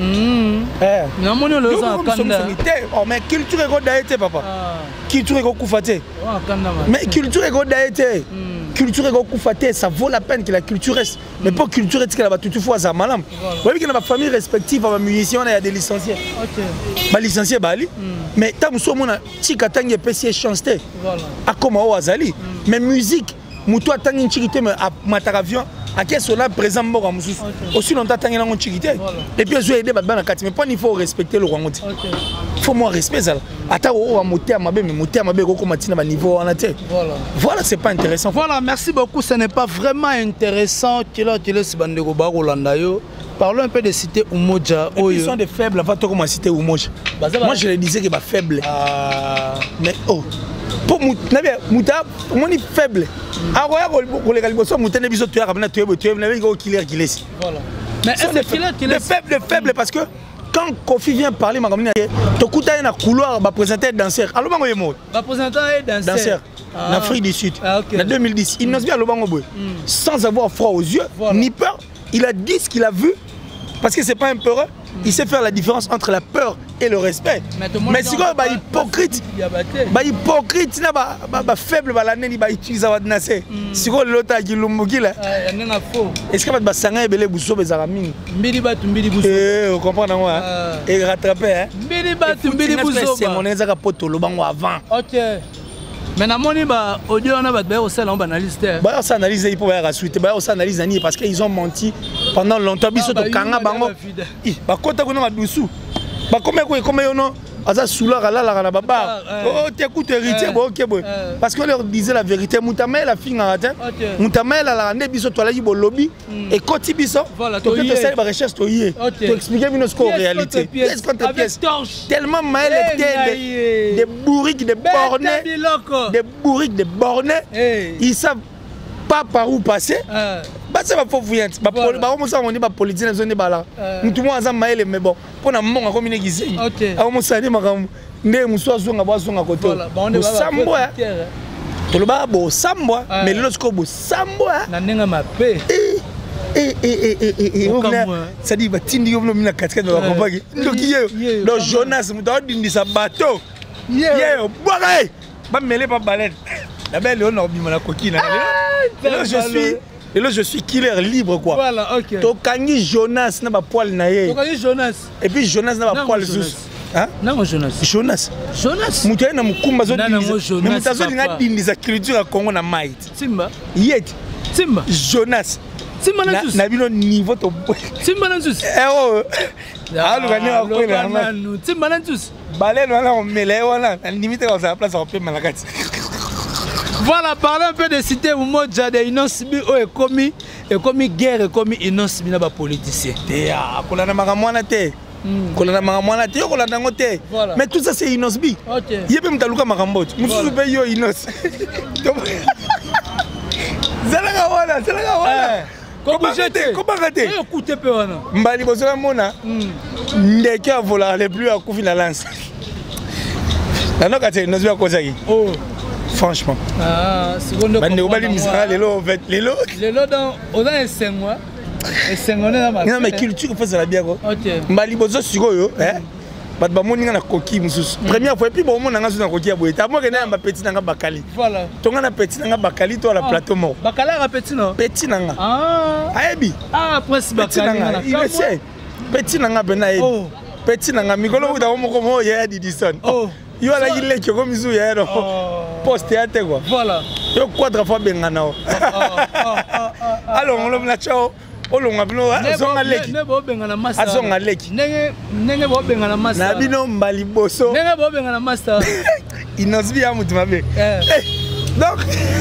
Eh, non, mon Dieu, mais culture est godée, papa. Culture est godée. Mais culture est godée. Culture est ça vaut la peine que la culture reste. Mais pour culture, est-ce qu'elle va toutefois à malam. Vous voyez qu'il y a des familles respectives, il y a des musiciens, il y a des licenciés. Les licenciés, Bali. Mais tant que nous avons des P C chanté, à comment on a zali. Mais musique, nous avons des chiquité, mais à Mataravion, à qui est-ce présent mort aussi longtemps que nous avons chiquité. Et puis, je vais aider les gens, mais pas il faut respecter le roi. Il faut moi respecter ça. Attends, on va monter à ma belle, mais monter à ma belle, comment tu as niveau en tête. Voilà, c'est pas intéressant. Voilà, merci beaucoup. Ce n'est pas vraiment intéressant. Killer Kilesi Bandeko Barolandayo. Parlons un peu de cité Umoja. Ils sont des faibles, avant de commencer cité Umoja. Moi, je les disais qu'ils sont faibles. Mais oh, pour Mouta, on est faible. Ah ouais, pour les Galibosos, Mouta n'est pas tu as ramené tu es tu es Killer Kilesi. Voilà. Mais est-ce que Killer Kilesi des faibles, faibles parce que quand Kofi vient parler, ma commune, Tokuta est dans le couloir, va présenter un danseur. Alors, comment est mort? Va présenter un danseur. Danseur. En Afrique du Sud. En deux mille dix, il n'ose bien le bango sans avoir froid aux yeux, ni peur. Il a dit ce qu'il a vu, parce que c'est pas un peureux. Il sait faire la différence entre la peur et le respect. Mais si quoi, bah hypocrite, bah hypocrite, na bah bah faible, bah l'année il va utiliser va nasser. Si quoi l'autre qui l'umbuki là. Est-ce que bah sanga ebele buso bezaramini. Mbili batu mbili buso. Eh, vous comprenez moi? Et rattraper hein. Mbili batu mbili buso. C'est mon ezaka poto lo bango avant. OK. Mais na moni ba audio na ba ba osala on analyse terre. Ba osala analyse il pour ba suite ba osala analyse ani parce qu'ils ont menti pendant longtemps biso to kanga bango. Ba kota ko na dusu. Ba comme ko comme yo no aza soulard ala la baba oh t'écoutes héritier bon OK bon parce qu'on leur disait la vérité Mutamael la fille ngata Mutamael la ne biso to la yibo lobby et koti biso to que tu sais ba recherche to yé to expliquer une score réalité pièce contre pièce tellement Maël était des bourriques de bornés des bourriques de bornés ils savent pas par où passer bah ça va faut fouiller bah bah on on dit bah politique na zone ba là tout le monde a Maël mais bon pour na monga comme une guise ah on s'est dit makam ndé muso zonga ba zonga côté sambo to le ba bo sambo mais le score bo sambo na nenga mape eh eh eh eh eh ça dit bah tindi yo mina quatre ba compagnie ndoki yo donc Jonas muto dindisa bateau yo boire ba mêler pas baleine la belle on a bimana coquine là je suis et là je suis killer libre quoi. Voilà, OK. To kangi Jonas na ba poil na ye. To kangi Jonas. Et puis Jonas na ba poil zus. Hein? Non Jonas. Jonas. Jonas. Mutu na mukumba zo dindiza. Mais mutu zo dinga dindiza culture ya Congo na might. Simba. Yet. Simba. Jonas. Simba na zus. Na bino niveau to. Simba na zus. Eh oh. Ah lu gani wa kwela na. Simba na zus. Balé wana on mele wana. Na limite kwa sa place on peut malakati. Voilà, parlons un peu de cité où moi j'ai des innocents est commis et commis guerre et commis innocents na ba politicien. Te ya kolana makamwana te. Kolana makamwana te kolana ngote. Mais tout ça c'est innocent. OK. Yebe mtaluka makambo. Mususu be yo innocent. Zalaka wana, zalaka wana. Comment j'étais? Comment j'étais? Écoutez peu wana. Mbali bozona mona. Ndeke a vola les plus à coup la lance. La noka te innocent à cause oh. Franchement. Ah, seconde. Bande obali misara lelo vet lelo. Lelo dans on a un cinq mois. Et cinq mois na ma. Non mais culture faut ça la bien quoi. OK. Mbali bozo sikoyo, hein. Bat ba moninga na koki mususu. Première fois puis bon mona nga na koki ya boye. Ta mo ke na ba petit na nga bakali. Voilà. Tonga na petit na nga bakali to la plateau mort. Bakali na petit non. Petit na nga. Ah. Ayebi. Ah, presque bakali na. Il essaie. Petit na nga bena yebi. Petit na nga mikolo uta mo ko mo ya Didison. Oh. Yo ala yile ki ko mizu ya ro. Poste ya te quoi. Voilà. Yo quatre fois bengana. Alors on le na chao. Olonga bino azonga leki. Ne bo bengana master. Azonga leki. Nenge nenge bo bengana master. Na bino mbali boso. Nenge bo bengana master. Inosbi ya mutu mabe. Donc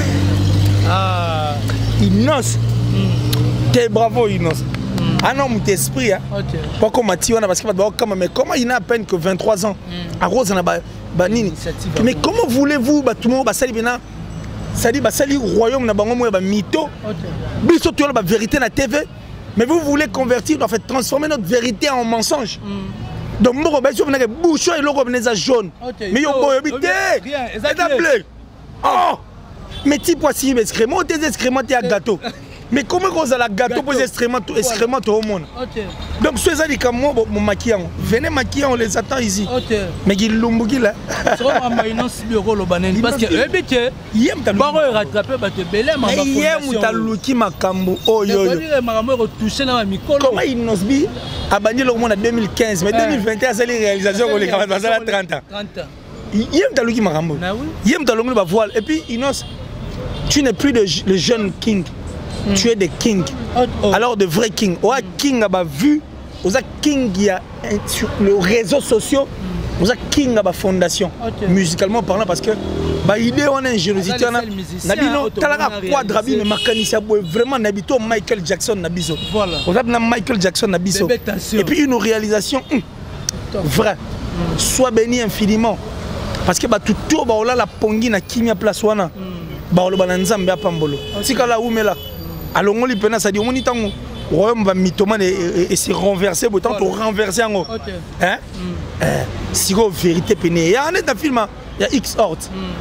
ah Inos. Te bravo Inos. Un homme d'esprit, hein. OK. Pas comme Mathieu, parce qu'il va comme mais comment il n'a à peine que vingt-trois ans. À Rose on a banini. Mais comment voulez-vous bah tout le monde bah sali bena ça dit bah sali royaume na bango mo ba mito. OK. Biso tout la vérité na T V. Mais vous voulez convertir, en fait transformer notre vérité en mensonge. Donc mo ba so na bouchon et logo beneza jaune. Mais yo boy habité. Rien, exactement. Oh. Mais ti poissi excrément, tes excréments t'es à gâteau. Mais comment vous avez le gâteau pour les excréments au monde? Donc, ceux qui sont mon maquillant, venez maquiller, on les attend ici. Mais ils l'ont bouqué là. Parce que il aime ta rattraper te belé ma il aime ta luki makambo oh yo yo. Comment il nous dit à banni le monde en deux mille quinze mais deux mille vingt et un c'est les réalisations qu'on les camarades passent à trente ans. Il aime ta luki makambo. Il aime ta luki ma voile et puis il nous tu n'es plus le jeune king. Mm. Tu es des kings. Oh, oh. Alors de vrais kings. Mm. King a vu, aux king il y a sur les réseaux sociaux, aux king a fondation. Okay. Musicalement parlant parce que bah idée on a ingéniosité on a nabino talaka quadrabi mais makanisi vraiment nabito Michael Jackson nabiso. Voilà. Aux na Michael Jackson nabiso. Et puis une réalisation hum, vraie. Mm. Sois béni infiniment parce que bah tout tout bah on a la pongi na kimia place wana. Bah on a nzambe apambolo. Sikala umela. Alors on lui pena ça dit on y tango royaume va mythomane et se renverser autant pour renverser en haut hein si go vérité pené il y a un autre film il y a X Hort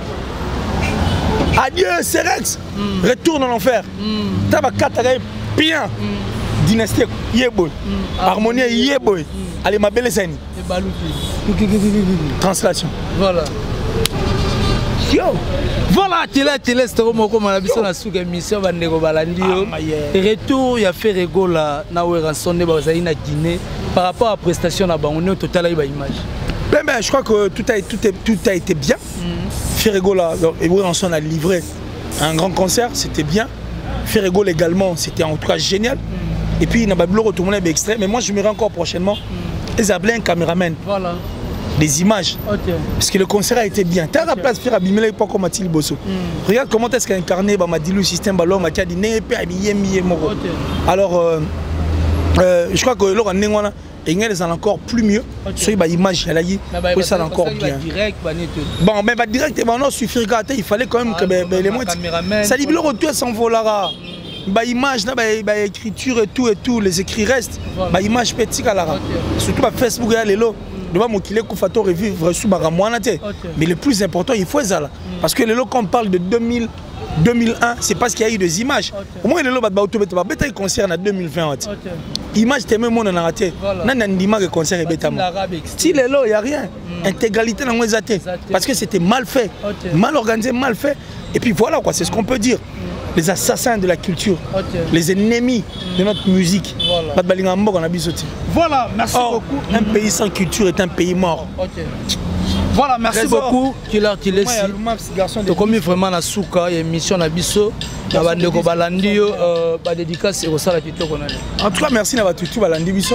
adieu Serex retourne en enfer taba katare bien dynastie yeboy harmonie yeboy allez ma belle scène translation voilà. Yo. Voilà, tu l'as, tu l'as, c'est comme on a vu sur la sous-émission, retour, il y a fait rigolo là, na rançon de Bazaïna Guinée par rapport à la prestation là-bas, on est au total à l'image. Ben, ben, je crois que tout a, tout est, tout a été bien. Ferrego là, et Rançon a livré un grand concert, c'était bien. Ferrego également, c'était en tout cas génial. Et puis il n'a pas voulu retourner l'extrait, mais moi je me rends encore prochainement. Ils appelaient un caméraman. Voilà. des images. Okay. Parce que le concert a été bien. T'as la place faire abîmer pas comme Mathilde Bosso. Mm. Regarde comment est-ce qu'a incarné Madilou système ballon Mathia dit né pe habillé mié moko. Alors euh, euh, je crois que l'or en nengwana et ils encore plus mieux. Sur les images elle a dit que ça encore bien. Bon mais pas direct et non suffit il fallait quand même que les moyens ça dit le retour s'envolara. Bah image na bah écriture et tout et tout les écrits restent bah image petit à la surtout bah Facebook et les lots devant mon kilé kufato revivre sous baramwana té mais le plus important il faut ça là parce que les lots quand on parle de deux mille deux mille un c'est parce qu'il y a eu des images au moins les lots bah autobet bah bêta concert en deux mille vingt image t'es même on a raté nan ndima que concert et bêta si les lots il y a rien intégralité dans les athées parce que c'était mal fait mal organisé mal fait et puis voilà quoi c'est ce qu'on peut dire. Les assassins de la culture, okay. Les ennemis de notre musique. Voilà, voilà merci Or, beaucoup. Un pays sans culture est un pays mort. Okay. Voilà, merci Trésor. Beaucoup. Killer Kilesi. Tu commis vraiment la souka et mission à Bisso. La Balandi, la dédicace et au salaire qui te connaît. En tout cas, merci à tout Balandi Bisso.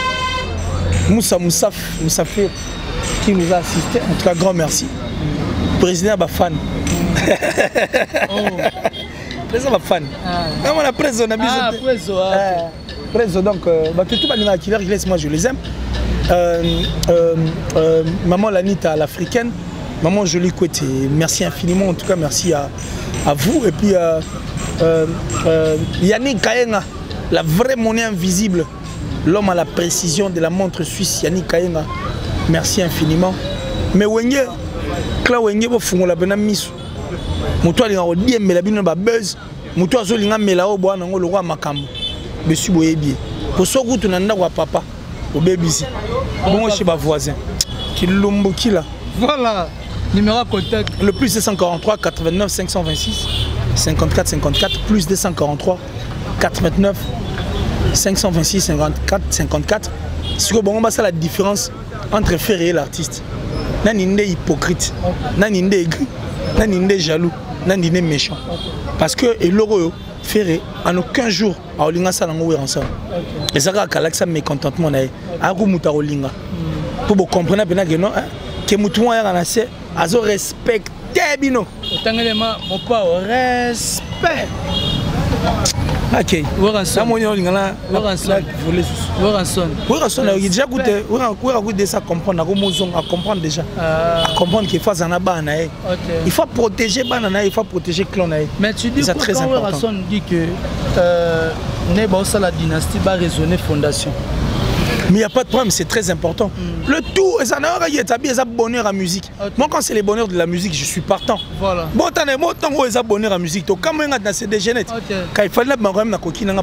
Moussa Moussaf, Moussafir qui nous a assisté. En tout cas, grand merci. Président Bafan. Oh. Président fan. Ah, on a président on a besoin. Ah, président. Ah, président donc bah tout le monde qui laisse moi je les aime. Euh, euh, euh, maman Lanita l'africaine, maman Jolie Kouete, merci infiniment en tout cas merci à, à vous et puis euh, euh, euh, Yannick Kayenga, la vraie monnaie invisible, l'homme à la précision de la montre suisse Yannick Kayenga, merci infiniment. Mais Wenge, Cla Wenge bo fungo la bena misu. Mutu alinga ko die mela bino ba buzz mutu azolinga mela o bwana ngo lokwa makambo besu boyebi po soku tunanda kwa papa obebisi bongo chez ba voisin kilumbu kila voilà numéro contact le plus deux cent quarante-trois quatre-vingt-neuf cinq cent vingt-six cinquante-quatre cinquante-quatre plus deux cent quarante-trois quatre-vingt-neuf cinq cent vingt-six cinquante-quatre cinquante-quatre c'est que bongo ça la différence entre Ferré et l'artiste nani ndé hypocrite nani ndé aigri nani ndé jaloux nani ndé méchant parce que et l'heureux Ferré en aucun jour a olinga ça nango ensemble et ça ka kalaksa mécontentement na aku muta olinga pour vous comprendre bien que non que mutu ya na se azo respecter bino otangelema mon pas respect. Ok. Ça mon olinga la voler Woranson. Woranson a déjà goûté Woranson goûté ça comprendre à comprendre déjà à comprendre qu'il faut en avoir na il faut protéger banana il faut protéger clan na mais tu dis que quand Woranson dit que euh Nebo ça la dynastie va résonner fondation. Mais il n'y a pas de problème, c'est très important. Mm. Le tout, ça n'a pas établi un bonheur à musique. Okay. Moi, quand c'est le bonheur de la musique, je suis partant. Voilà. Bon, t'as un bon temps où il y a bonheur à la musique. Quand même, c'est des génettes. Quand il fallait que je me coquine,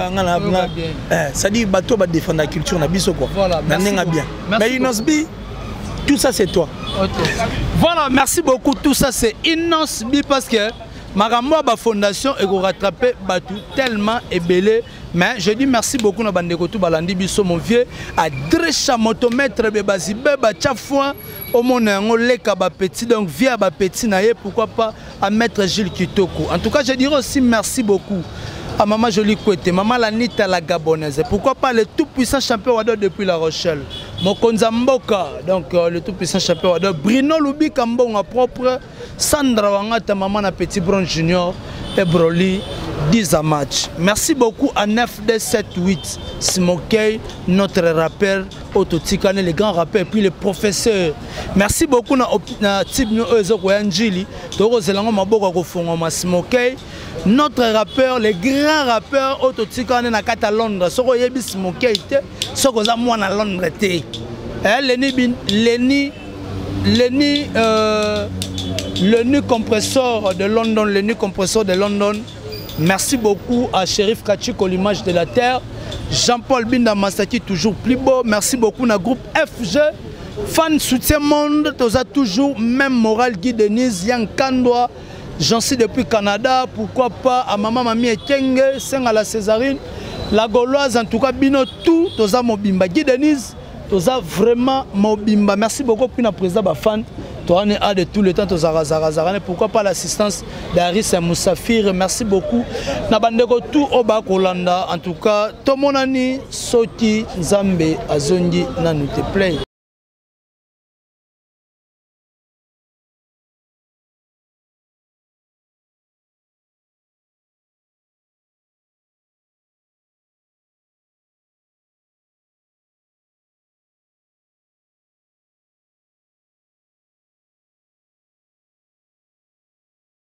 ça dit bateau va défendre la culture, on a bien. Voilà, merci bien. Mais Inosbi, tout ça, c'est toi. Okay. Voilà, merci beaucoup. Tout ça, c'est Inosbi parce que Maramwa ba fondation et rattraper Batou tellement ébélé. Mais je dis merci beaucoup à Bandeko tout Balandi Bisso mon vieux à Dresha motomètre Bebazi Beba Tchafouin au mon le Kaba petit donc via ba petit naïe pourquoi pas à maître Gilles Kitoko. En tout cas je dirais aussi merci beaucoup à maman Jolie Kouete, maman Lanita la Gabonaise. Pourquoi pas le tout puissant champion Wado depuis La Rochelle. Mokonza Mboka donc euh, le tout puissant champion Wado Bruno Lubi Kambonga propre Sandra Wangata maman na Petit Bron Junior et Broly dix à match. Merci beaucoup à neuf D sept huit Smokey, notre rappeur Ototikane, les grands rappeurs, puis les professeurs. Merci beaucoup à Tibno Ezokoyanjili, Toro Zelango Maboko Kofongo Smokey, notre rappeur, les grands rappeurs Ototikane na Kata Londres. Soko Yebi Smokey, Soko Zamwa na Londres. Lenny, Lenny, Lenny, euh, le nu compresseur de London, le nu compresseur de London. Merci beaucoup à Shérif Kachiko, l'image de la terre. Jean-Paul Binda Massaki, toujours plus beau. Merci beaucoup à groupe F G. Fan soutien monde, tu as toujours même moral Guy Denise, Yann Kandoa. J'en suis depuis Canada. Pourquoi pas à Maman Mami Ekenge, Seng à la Césarine. La Gauloise, en tout cas, Bino, tout, tu as Mobimba. Guy Denise, tu as vraiment Mobimba. Merci beaucoup pour la présence de fan. Tu as de tout le temps, pourquoi pas l'assistance d'Aris et Moussafir. Merci beaucoup. Nabandeko tout au bas Kolanda. En tout cas, Tomonani, Soti, Zambe, Azondi, Nanu te plaît.